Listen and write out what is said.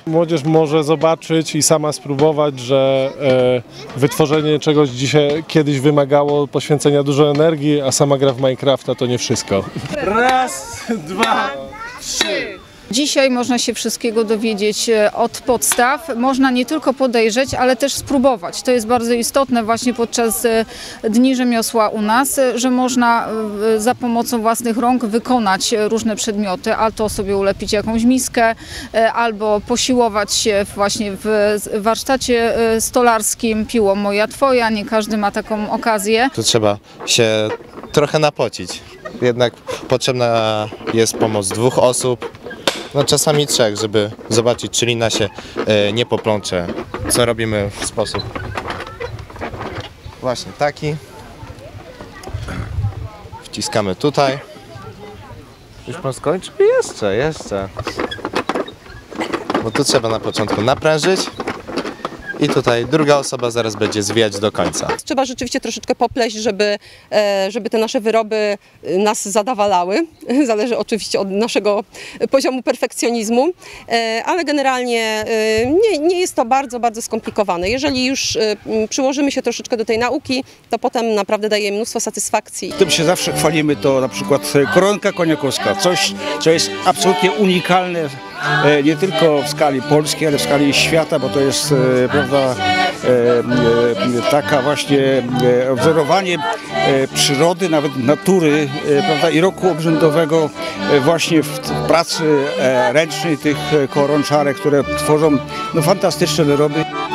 Młodzież może zobaczyć i sama spróbować, że wytworzenie czegoś kiedyś wymagało poświęcenia dużo energii, a sama gra w Minecrafta to nie wszystko. Raz, dwa, trzy. Dzisiaj można się wszystkiego dowiedzieć od podstaw. Można nie tylko podejrzeć, ale też spróbować. To jest bardzo istotne właśnie podczas Dni Rzemiosła u nas, że można za pomocą własnych rąk wykonać różne przedmioty, albo sobie ulepić jakąś miskę, albo posiłować się właśnie w warsztacie stolarskim piłą moja twoja. Nie każdy ma taką okazję. Tu trzeba się trochę napocić. Jednak potrzebna jest pomoc 2 osób. No czasami 3, żeby zobaczyć, czy lina się nie poplącze. Co robimy w sposób właśnie taki. Wciskamy tutaj. Już pan skończył? Jeszcze. Bo tu trzeba na początku naprężyć. I tutaj druga osoba zaraz będzie zwijać do końca. Trzeba rzeczywiście troszeczkę popleść, żeby te nasze wyroby nas zadawalały. Zależy oczywiście od naszego poziomu perfekcjonizmu, ale generalnie nie jest to bardzo, bardzo skomplikowane. Jeżeli już przyłożymy się troszeczkę do tej nauki, to potem naprawdę daje mnóstwo satysfakcji. Tym się zawsze chwalimy, to na przykład koronka koniakowska, coś, co jest absolutnie unikalne nie tylko w skali polskiej, ale w skali świata, bo to jest prawda, taka właśnie wzorowanie przyrody, nawet natury, prawda, i roku obrzędowego właśnie w pracy ręcznej tych koronczarek, które tworzą no, fantastyczne wyroby.